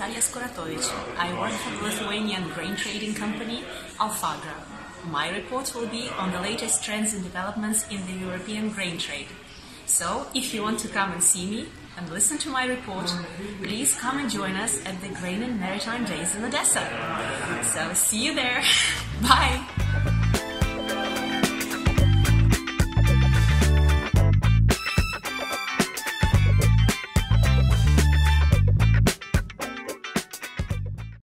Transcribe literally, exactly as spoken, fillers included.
Natalia Skoratovic. I work for the Lithuanian grain trading company Alfagra. My report will be on the latest trends and developments in the European grain trade. So, if you want to come and see me and listen to my report, please come and join us at the Grain and Maritime Days in Odessa. So, see you there. Bye!